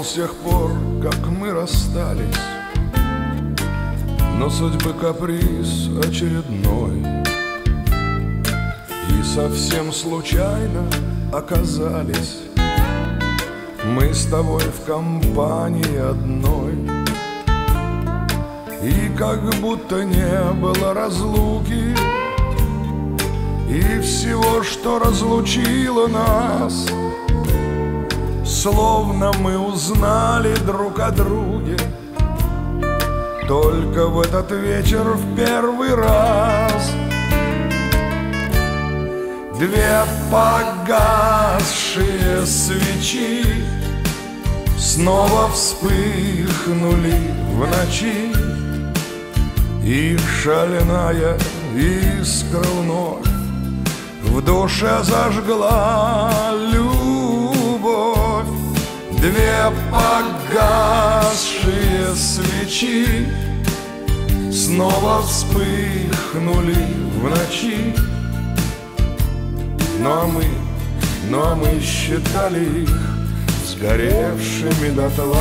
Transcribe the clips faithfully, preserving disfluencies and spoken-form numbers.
с тех пор, как мы расстались, но судьбы каприз очередной, и совсем случайно оказались мы с тобой в компании одной. И как будто не было разлуки, и всего, что разлучило нас, словно мы узнали друг о друге только в этот вечер в первый раз. Две погасшие свечи снова вспыхнули в ночи, их шальная искра вновь в душе зажгла любовь. Две погасшие свечи снова вспыхнули в ночи. Ну а мы, ну а мы считали их сгоревшими дотла.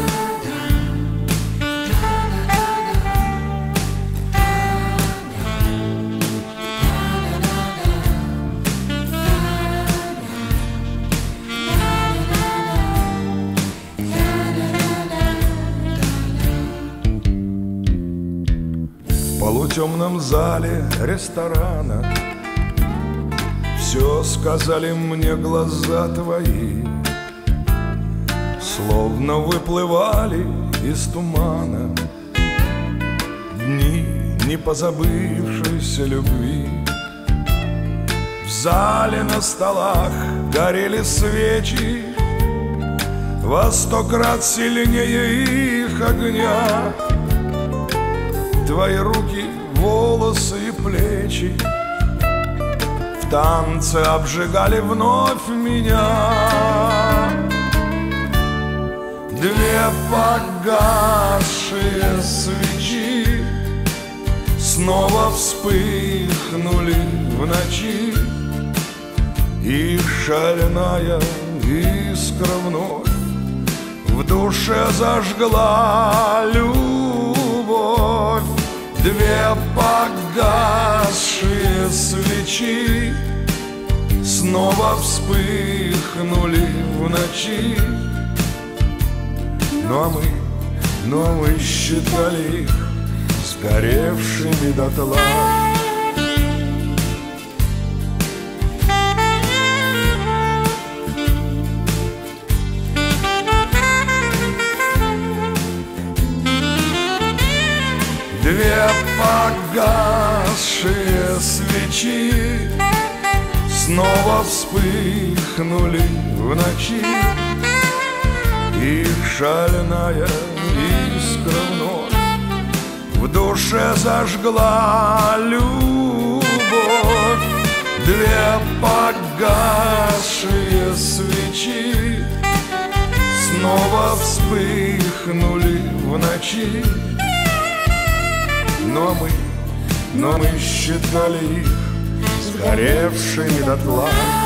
В полутемном зале ресторана все сказали мне глаза твои, словно выплывали из тумана дни непозабывшейся любви. В зале на столах горели свечи во сто крат сильнее их огня. Твои руки, волосы и плечи в танце обжигали вновь меня. Две погасшие свечи снова вспыхнули в ночи, их шальная искра вновь в душе зажгла любовь. Две погасшие свечи снова вспыхнули в ночи. Ну а мы, ну а мы считали их сгоревшими дотла. Две погасшие свечи снова вспыхнули в ночи, их шальная искра вновь в душе зажгла любовь. Две погасшие свечи снова вспыхнули в ночи. Но мы, но мы считали их сгоревшими дотла.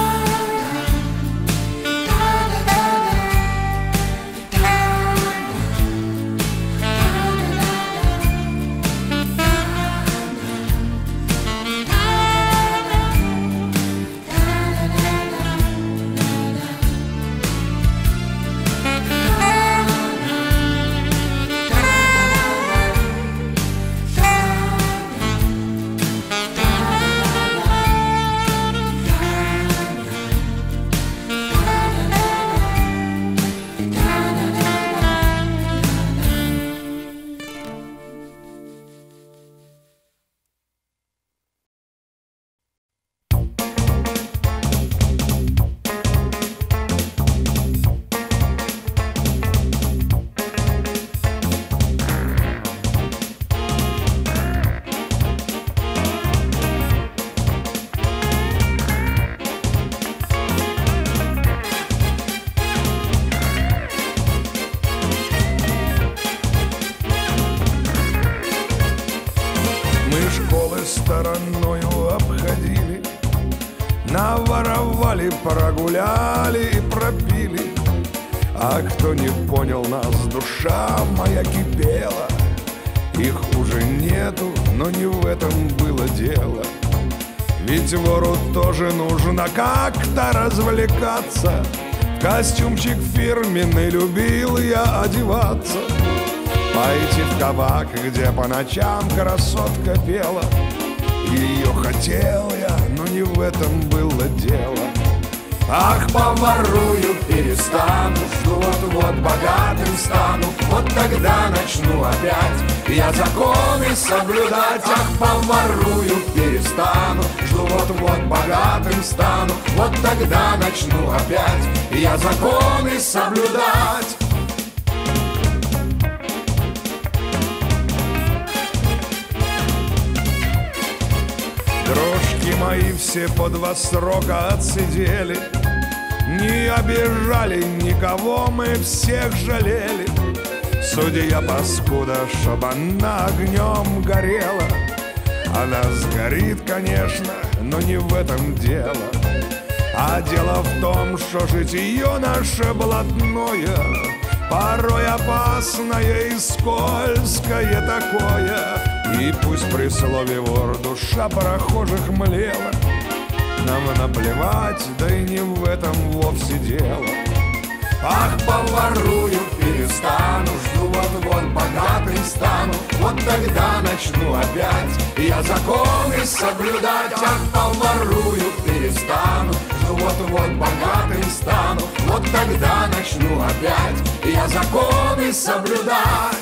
Стороною обходили, наворовали, прогуляли и пропили, А кто не понял нас, душа моя кипела. Их уже нету, но не в этом было дело. Ведь вору тоже нужно как-то развлекаться. В костюмчик фирменный любил я одеваться. Пойти в кабак, где по ночам красотка пела. Ее хотел я, но не в этом было дело. Ах, поворую, перестану, жду вот-вот богатым стану. Вот тогда начну опять я законы соблюдать. Ах, поворую, перестану, жду вот-вот богатым стану. Вот тогда начну опять я законы соблюдать. Дружки мои все по два срока отсидели. Не обижали никого, мы всех жалели. Судья паскуда, чтоб она огнем горела. Она сгорит, конечно, но не в этом дело. А дело в том, что житие наше блатное порой опасное и скользкое такое. И пусть при слове вор душа прохожих млела, нам наплевать, да и не в этом вовсе дело. Ах, поворую, перестану, жду вот-вот богатым стану. Вот тогда начну опять я законы соблюдать. Ах, поворую, перестану, жду вот-вот богатым стану. Вот тогда начну опять я законы соблюдать.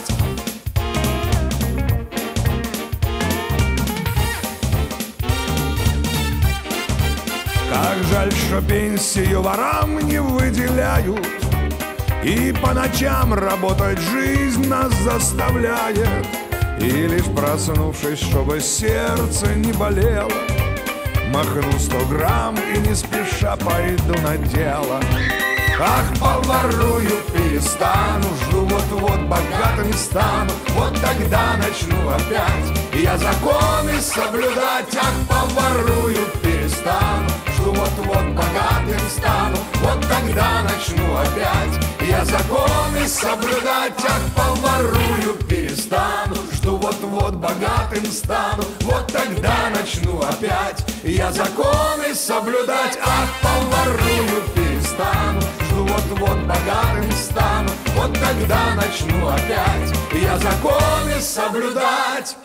Как жаль, что пенсию ворам не выделяют, и по ночам работать жизнь нас заставляет. И лишь проснувшись, чтобы сердце не болело, махну сто грамм и не спеша пойду на дело. Ах, поворую, перестану, жду вот-вот богатым стану. Вот тогда начну опять я законы соблюдать. Ах, поворую, перестану, жду вот-вот богатым стану. Вот тогда начну опять я законы соблюдать. Ах, поворую, перестану, жду вот-вот богатым стану. Вот тогда начну опять я законы соблюдать. Ах, поворую, перестану, жду вот-вот богатым стану. Вот тогда начну опять я законы соблюдать.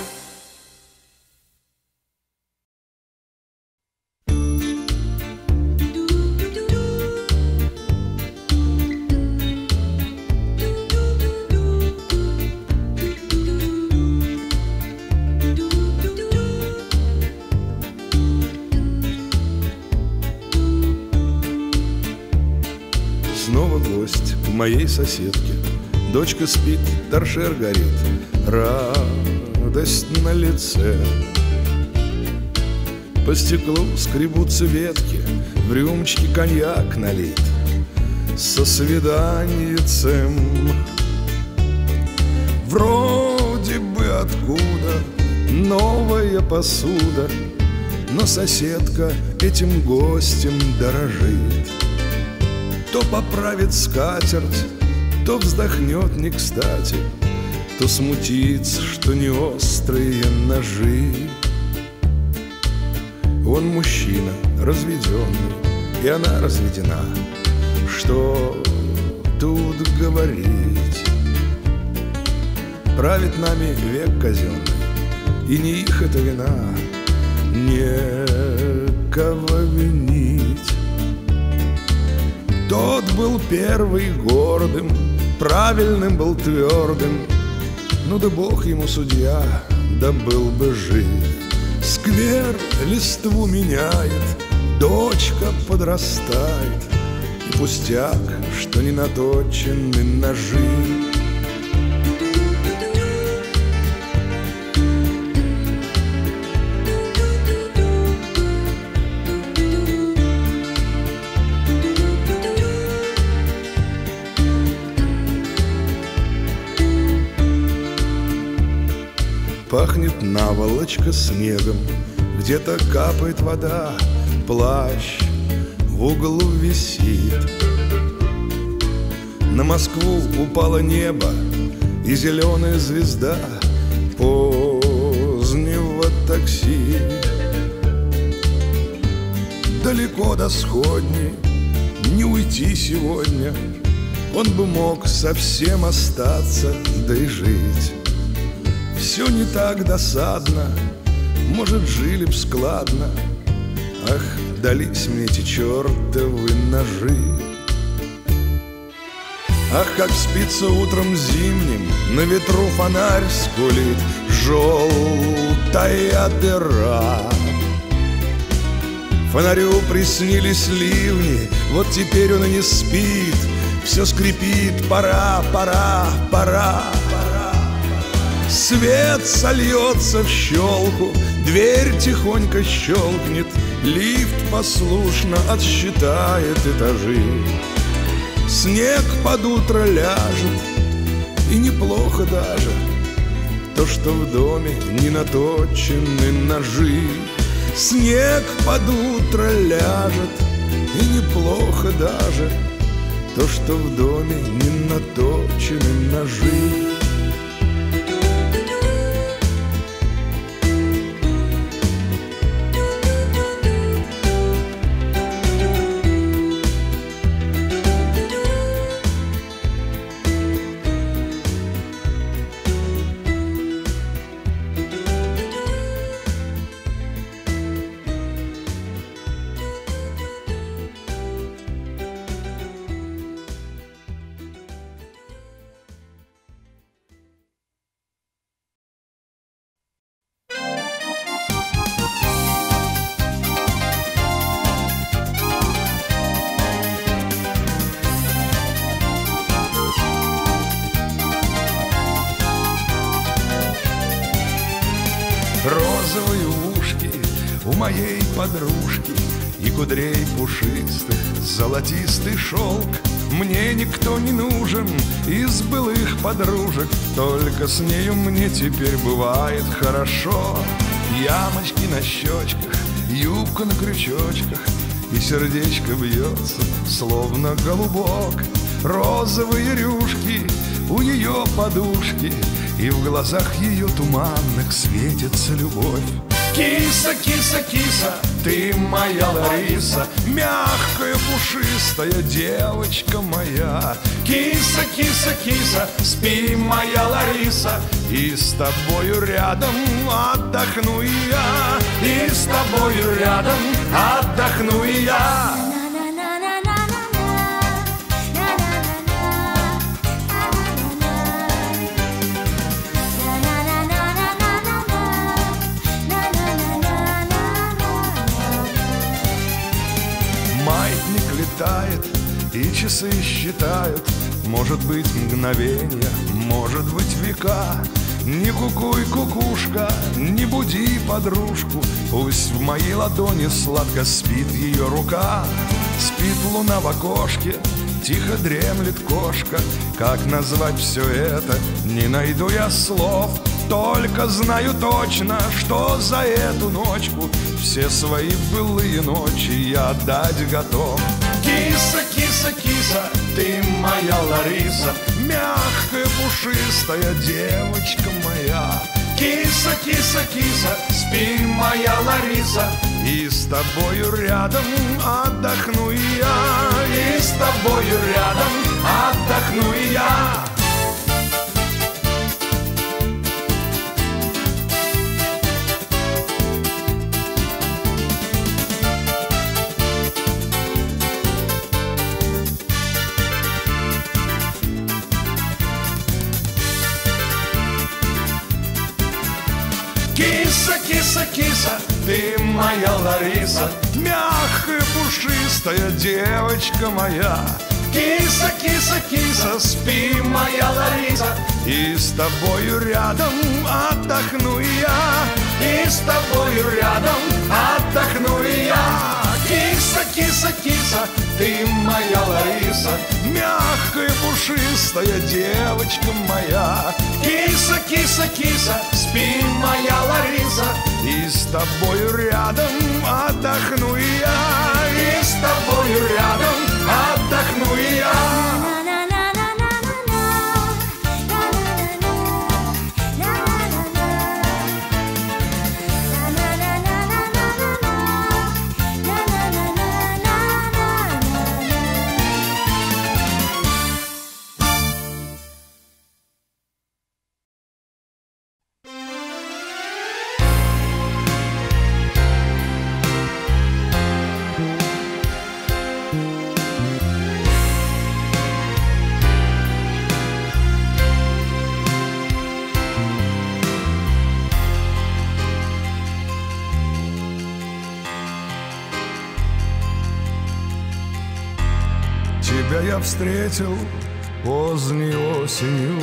Снова гость у моей соседки. Дочка спит, торшер горит, радость на лице. По стеклу скребутся ветки, в рюмочке коньяк налит со свиданиецем. Вроде бы откуда новая посуда, но соседка этим гостем дорожит. То поправит скатерть, то вздохнет не кстати, то смутится, что не острые ножи. Он мужчина разведенный, и она разведена. Что тут говорить? Правит нами век казенный, и не их это вина, некого винить. Тот был первый гордым, правильным был твердым. Ну да бог ему судья, да был бы жив. Сквер листву меняет, дочка подрастает, и пустяк, что не наточены ножи. Пахнет наволочка снегом, где-то капает вода, плащ в углу висит. На Москву упало небо и зеленая звезда позднего такси. Далеко до сходни не уйти сегодня, он бы мог совсем остаться, да и жить. Все не так досадно, может, жили б складно. Ах, дались мне эти чертовы ножи. Ах, как спится утром зимним, на ветру фонарь скулит, желтая дыра. Фонарю приснились ливни, вот теперь он и не спит, все скрипит, пора, пора, пора. Свет сольется в щелку, дверь тихонько щелкнет, лифт послушно отсчитает этажи. Снег под утро ляжет, и неплохо даже то, что в доме не наточены ножи. Снег под утро ляжет, и неплохо даже то, что в доме не наточены ножи. Розовые ушки у моей подружки и кудрей пушистых золотистый шелк. Мне никто не нужен из былых подружек, только с нею мне теперь бывает хорошо. Ямочки на щечках, юбка на крючочках, и сердечко бьется, словно голубок. Розовые рюшки у нее подушки, и в глазах ее туманных светится любовь. Киса, киса, киса, ты моя Лариса, мягкая, пушистая девочка моя. Киса, киса, киса, спи, моя Лариса, и с тобою рядом отдохну и я, и с тобою рядом отдохну и я. Маятник летает, и часы считают, может быть, мгновенья, может быть, века. Не кукуй, кукушка, не буди подружку, пусть в моей ладони сладко спит ее рука. Спит луна в окошке, тихо дремлет кошка. Как назвать все это, не найду я слов. Только знаю точно, что за эту ночку все свои былые ночи я отдать готов. Киса, киса, киса, ты моя Лариса, мягкая, пушистая девочка моя. Киса, киса, киса, спи, моя Лариса, и с тобою рядом отдохну и я, и с тобою рядом отдохну и я. Киса, киса, киса, ты моя Лариса, мягкая, пушистая девочка моя. Киса, киса, киса, спи, моя Лариса, и с тобою рядом отдохну и я, и с тобою рядом отдохну и я. Киса, киса, киса, ты моя Лариса, мягкая, пушистая девочка моя. Киса, киса, киса, спи, моя Лариса, и с тобою рядом отдохну и я, и с тобою рядом отдохну и я. Тебя я встретил поздней осенью,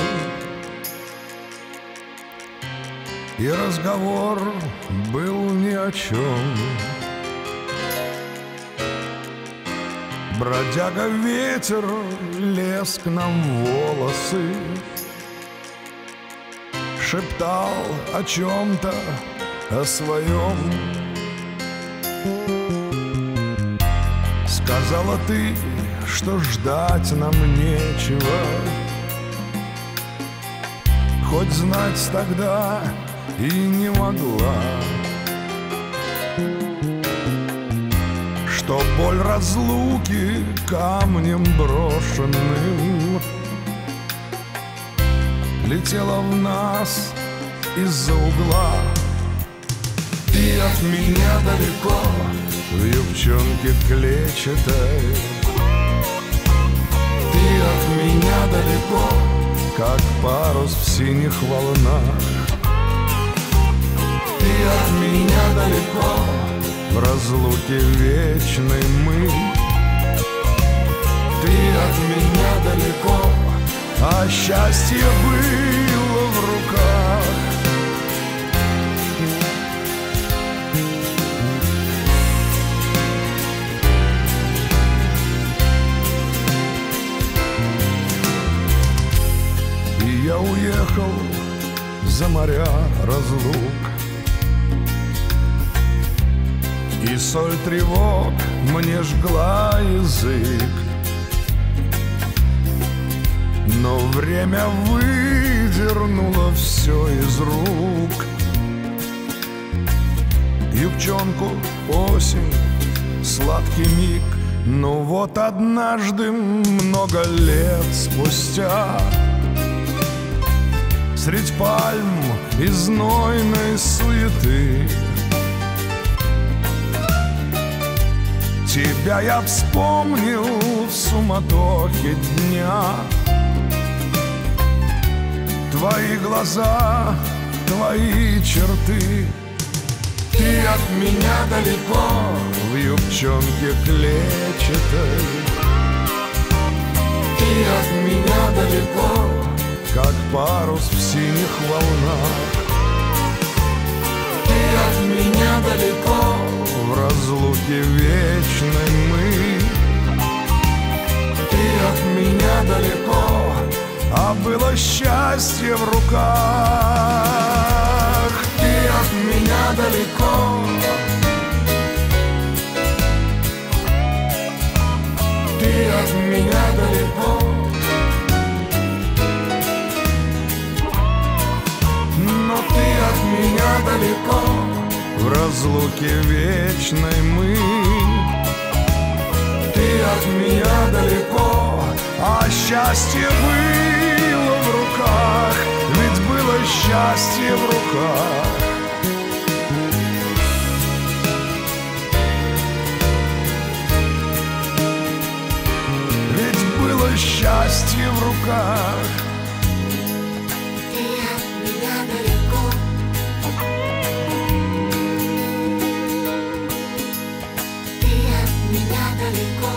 и разговор был ни о чем. Бродяга ветер лез к нам в волосы, шептал о чем-то, о своем. Сказала ты, что ждать нам нечего, хоть знать тогда и не могла, что боль разлуки камнем брошенным летела в нас из-за угла. Ты от меня далеко, в юбчонке клетчатой. Ты от меня далеко, как парус в синих волнах. Ты от меня далеко, в разлуке вечной мы. Ты от меня далеко, а счастье было в руках. И я уехал за моря разлук, и соль тревог мне жгла язык. Но время выдернуло все из рук. Юбчонку, осень, сладкий миг. Но вот однажды, много лет спустя, средь пальм и знойной суеты, тебя я вспомнил в суматохе дня. Твои глаза, твои черты. Ты от меня далеко, в юбчонке клетчатой. Ты от меня далеко, как парус в синих волнах. Ты от меня далеко, в разлуке вечной мы. Ты от меня далеко, а было счастье в руках. Ты от меня далеко, ты от меня далеко, но ты от меня далеко, в разлуке вечной мы. Ты от меня далеко, а счастье было в руках, ведь было счастье в руках. Ведь было счастье в руках. Ты от меня далеко, ты от меня далеко.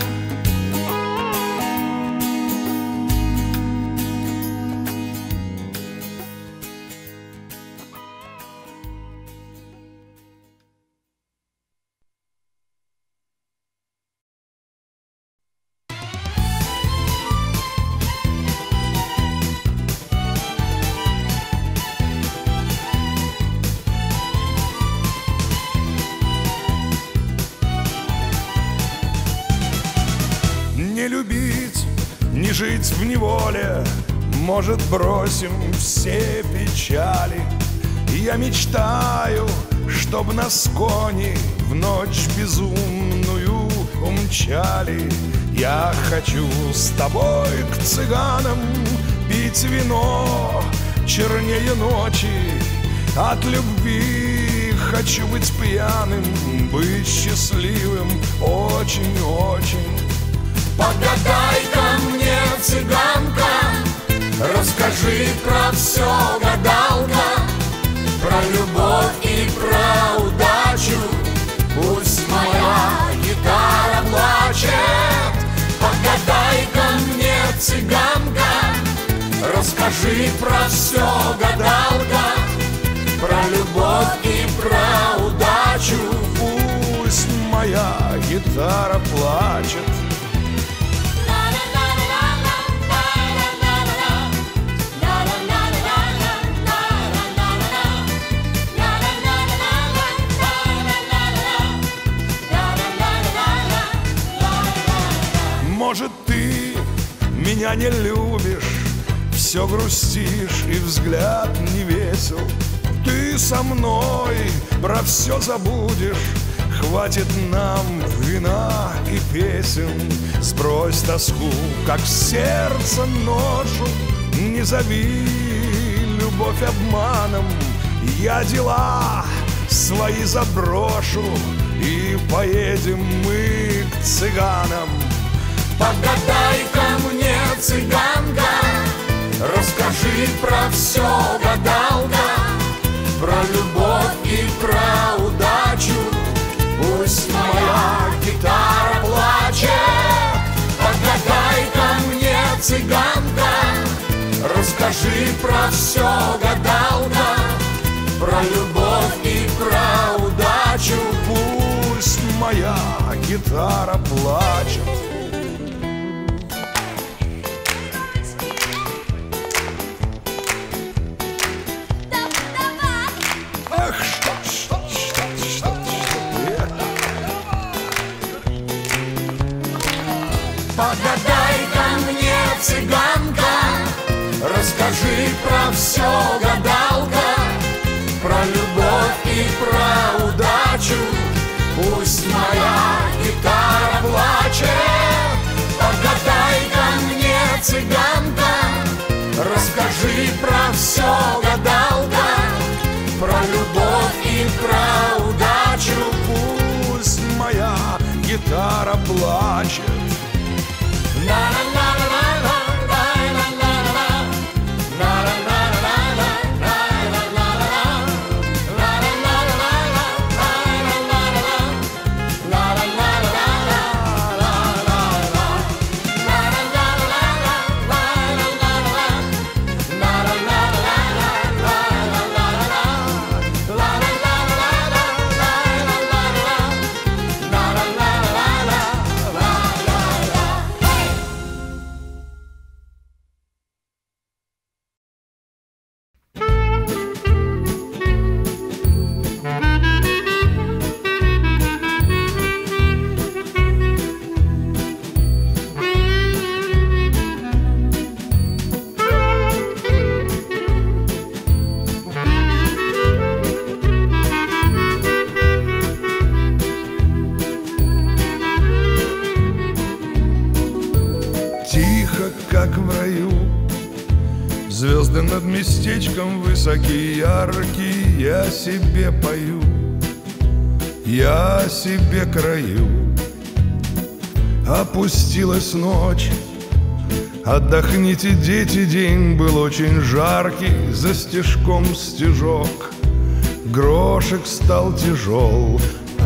Не любить, не жить в неволе, может, бросим все печали. Я мечтаю, чтоб нас кони в ночь безумную умчали. Я хочу с тобой к цыганам пить вино чернее ночи. От любви хочу быть пьяным, быть счастливым очень-очень. Погадай-ка мне, цыганка, расскажи про все, гадалка, про любовь и про удачу. Пусть моя гитара плачет. Погадай-ка цыганка, расскажи про все, гадалка, про любовь и про удачу. Пусть моя гитара плачет. Может, ты меня не любишь, все грустишь и взгляд не весел. Ты со мной про все забудешь, хватит нам вина и песен. Сбрось тоску, как в сердце ношу, не зови любовь обманом. Я дела свои заброшу, и поедем мы к цыганам. Погадай-ка мне, цыганка, расскажи про все, гадалка, про любовь и про удачу. Пусть моя гитара плачет. Погадай-ка мне, цыганка, расскажи про все, гадалка, про любовь и про удачу. Пусть моя гитара плачет. Погадай-ка мне, цыганка, расскажи про все, гадалка, про любовь и про удачу. Пусть моя гитара плачет. Погадай-ка мне, цыганка, расскажи про все, гадалка, про любовь и про удачу. Пусть моя гитара плачет. Как в раю, звезды над местечком высокие, яркие. Я себе пою, я себе краю. Опустилась ночь, отдохните, дети, день был очень жаркий. За стежком стежок, грошек стал тяжел.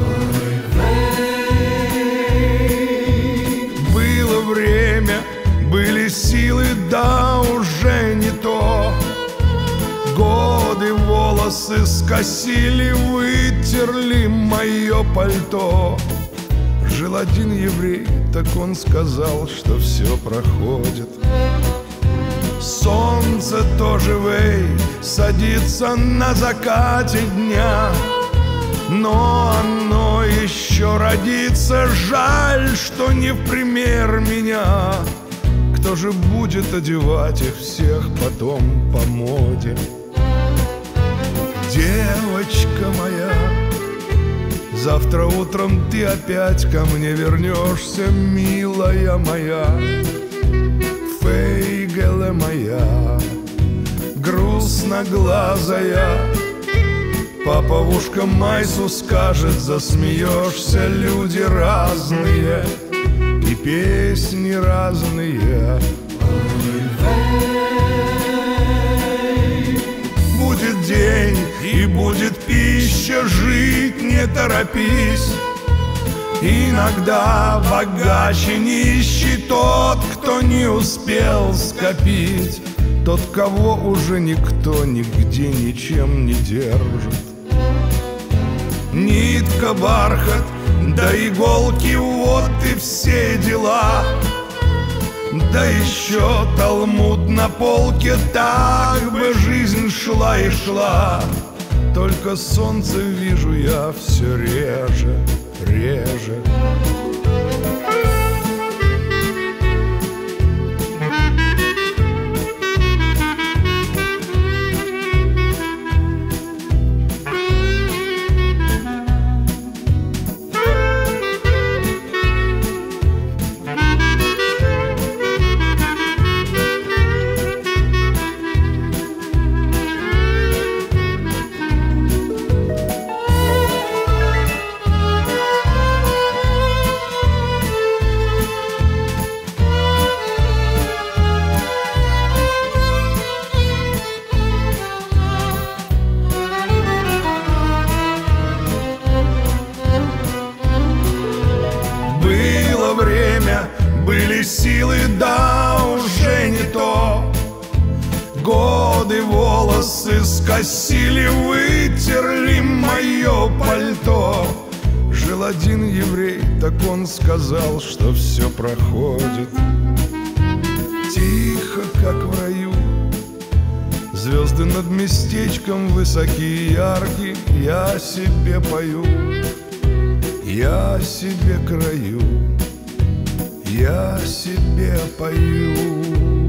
Было время, были силы, да уже не то. Годы волосы скосили, вытерли мое пальто. Жил один еврей, так он сказал, что все проходит. Солнце тоже, вей, садится на закате дня, но оно еще родится. Жаль, что не в пример меня. Кто же будет одевать их всех потом по моде? Девочка моя, завтра утром ты опять ко мне вернешься, милая моя. Фейгеле моя, грустноглазая. Папа в ушко Майсу скажет, засмеешься. Люди разные и песни разные. Будет день и будет пища, жить не торопись. Иногда богаче нищий тот, кто не успел скопить, тот, кого уже никто нигде ничем не держит. Нитка, бархат, да иголки, вот и все дела. Да еще талмуд на полке, так бы жизнь шла и шла. Только солнце вижу я все реже, реже. Были силы, да уже не то. Годы волосы скосили, вытерли мое пальто. Жил один еврей, так он сказал, что все проходит. Тихо, как в раю, звезды над местечком высокие и яркие. Я себе пою, я себе краю, я себе пою.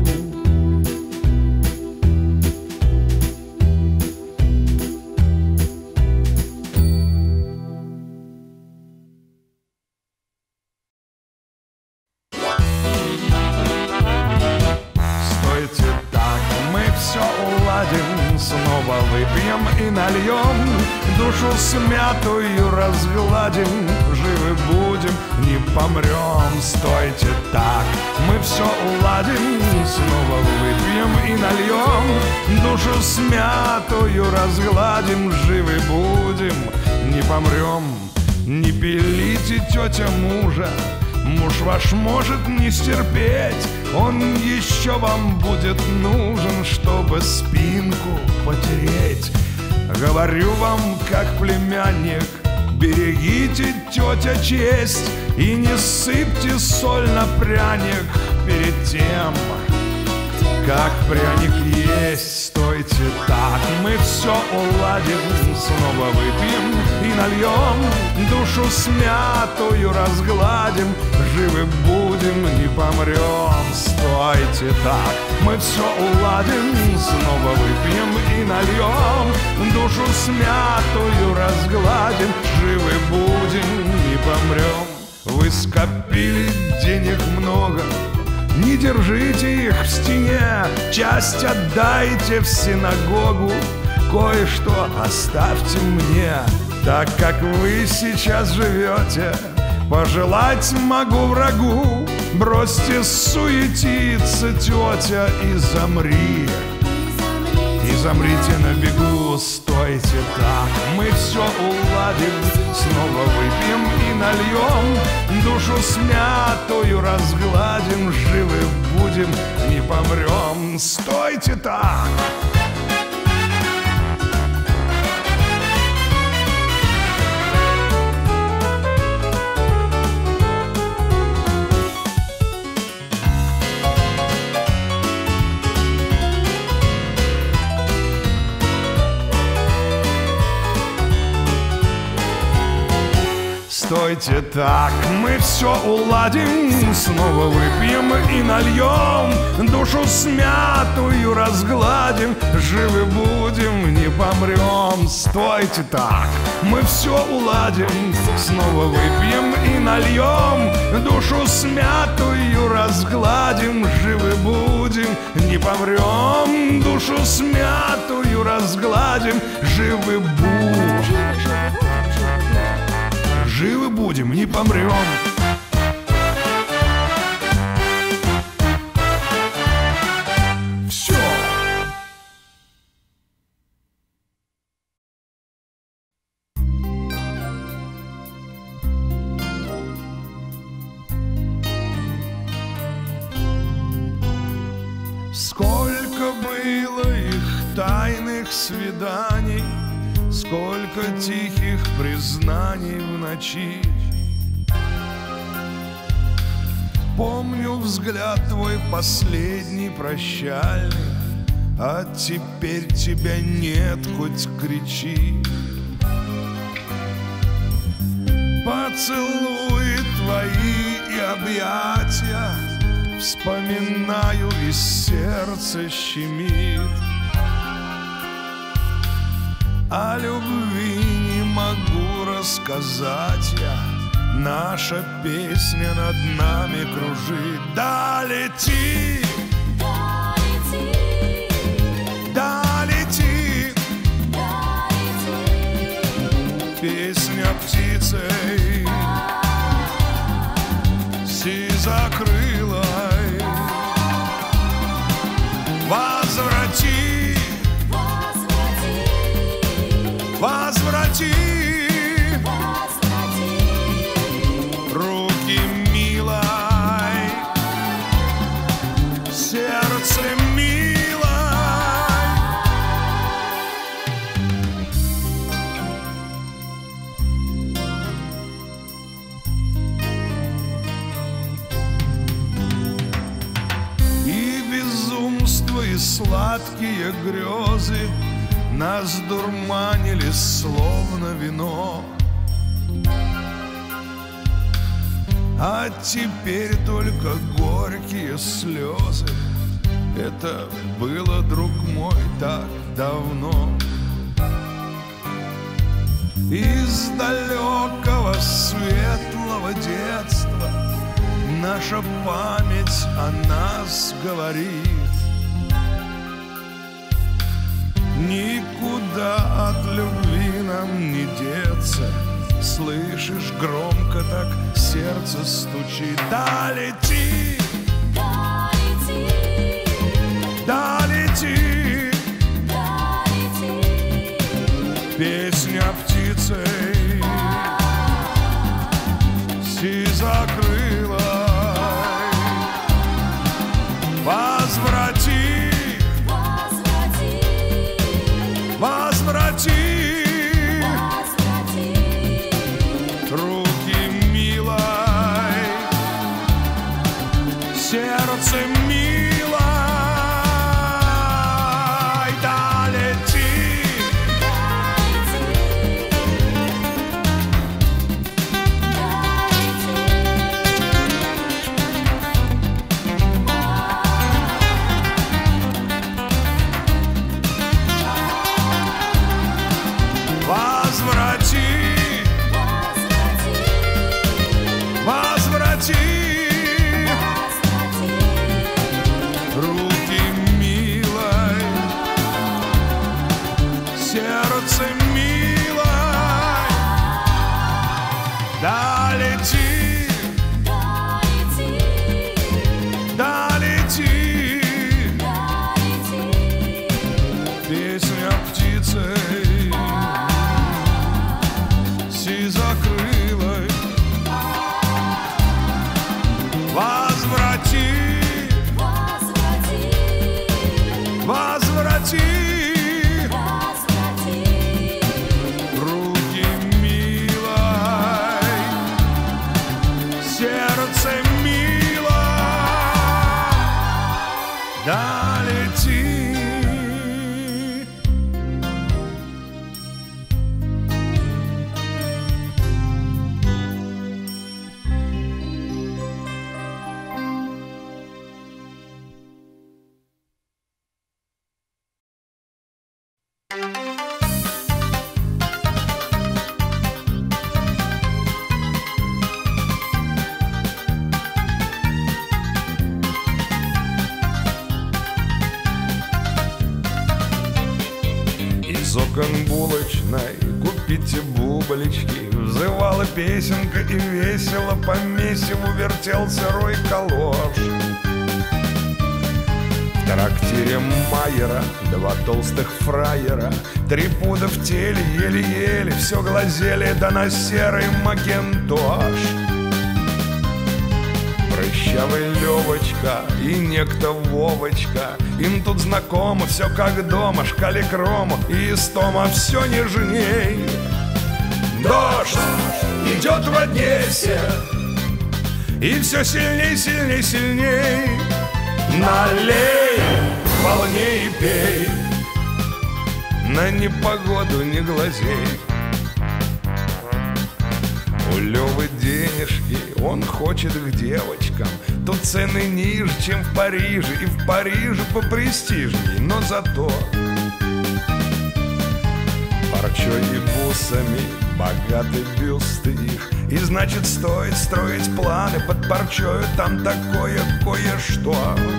Стойте так, мы все уладим, снова выпьем и нальем, душу смятую разгладим, живы будем, не помрем. Стойте так, мы все уладим, снова выпьем и нальем, душу смятую разгладим, живы будем, не помрем. Не пилите, тетя, мужа, муж ваш может не стерпеть, он еще вам будет нужен, чтобы спинку потереть. Говорю вам, как племянник, берегите, тетя, честь, и не сыпьте соль на пряник перед тем, как пряник есть. Стойте так, мы все уладим, снова выпьем и нальем, душу смятую разгладим, живы будем, не помрем. Стойте так, мы все уладим, снова выпьем и нальем, душу смятую разгладим, живы будем, не помрем. Вы скопили денег много, не держите их в стене, часть отдайте в синагогу, кое-что оставьте мне. Так как вы сейчас живете, пожелать могу врагу, бросьте суетиться, тетя, и замри, и замрите на бегу. Стойте так, мы все уладим, снова выпьем и нальем, душу смятую разгладим, живы будем, не помрем. Стойте так. Стойте так, мы все уладим, снова выпьем и нальем, душу смятую разгладим, живы будем, не помрем. Стойте так, мы все уладим, снова выпьем и нальем, душу смятую разгладим, живы будем, не помрем. Душу смятую разгладим, живы будем, живы будем, не помрем. Все. Сколько было их тайных свиданий, сколько тихих признаний в ночи. Помню взгляд твой последний прощальный, а теперь тебя нет, хоть кричи. Поцелуи твои и объятия вспоминаю, и сердце щемит. О любви не могу рассказать я, наша песня над нами кружит. Да лети, Да лети, да лети, да лети, песня птицей сизокрылой. Возврати, возврати, возврати возврати руки милой, сердце милой. И безумство, и сладкие грезы нас дурманили, словно вино. А теперь только горькие слезы. Это было, друг мой, так давно. Из далекого светлого детства наша память о нас говорит. Никуда от любви нам не деться. Слышишь, громко так сердце стучит. Да лети, Да лети, да лети, да лети, песня птицей сизокрылой. Возврати, возврати, возврати возврати руки милой, сердце милой. Да лети, возврати, возврати руки милой, сердце милой. Да лети, да лети, песня птицей сизокрылой. Возврати, возврати руки милой, сердце милой. Да лети. Из окон булочной купите бублички, взывала песенка, и весело по месиву вертелся рой калош. В трактире Майера два толстых фраера, три пуда в теле, еле-еле все глазели, да на серый макинтош. Прыщавый Левочка и некто Вовочка. Им тут знакомо, все как дома, шкалик рома и истома все нежней. Дождь идет в Одессе, и все сильней, сильней, сильней. Налей, полней и пей, на непогоду не глазей. У Лёвы денежки, он хочет к девочкам. Тут цены ниже, чем в Париже, и в Париже попрестижней. Но зато парчой и бусами богаты бюсты их. И значит стоит строить планы под парчою, там такое кое-что.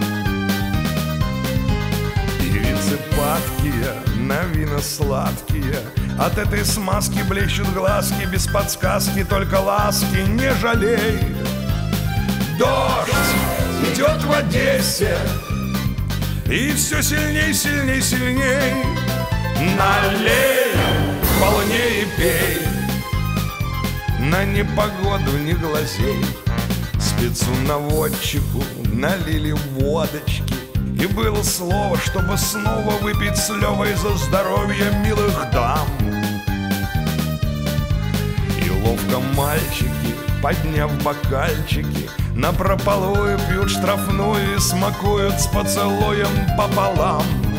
Певицы падкие, на вина сладкие, от этой смазки блещут глазки, без подсказки, только ласки, не жалей. Дождь идет в Одессе, и все сильней, сильней, сильней. Налей, полней и пей, на непогоду не глазей. Спецу-наводчику налили водочки, и было слово, чтобы снова выпить с Левой за здоровье милых дам. И ловко мальчики, подняв бокальчики, напропалую пьют штрафную и смакуют с поцелуем пополам.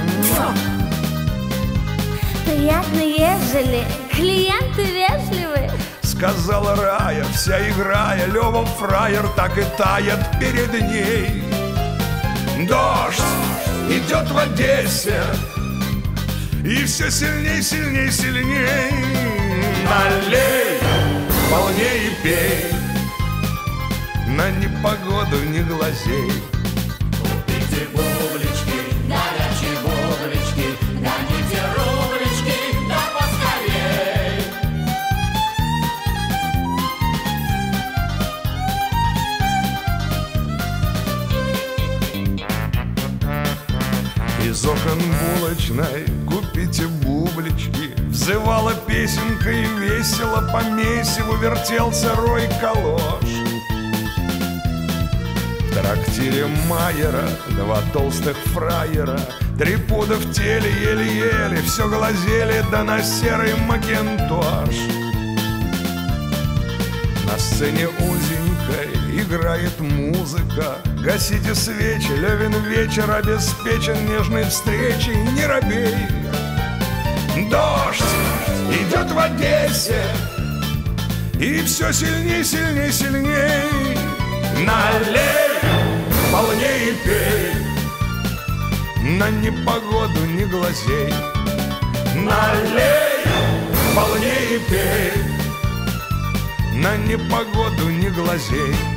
Приятно, ежели клиенты вежливы, сказала Рая, вся играя. Лева фраер так и тает перед ней. Дождь идет в Одессе, и все сильней, сильней, сильней. Налей, полней и пей, на непогоду не глазей. Купите бублички, горячие бублички, гоните рублички, да поскорей. Из окон булочной купите бублички, взывала песенка и весело по месиву вертелся рой калош. В трактире Майера два толстых фраера, три пуда в теле еле-еле, все глазели, да на серый макинтош. На сцене узенькой играет музыка, гасите свечи, Левин вечер обеспечен нежной встречей, не робей. Дождь идет в Одессе, и все сильней, сильней, сильней. Налей, полней и пей, на непогоду не глазей. Налей, полней и пей, на непогоду не глазей.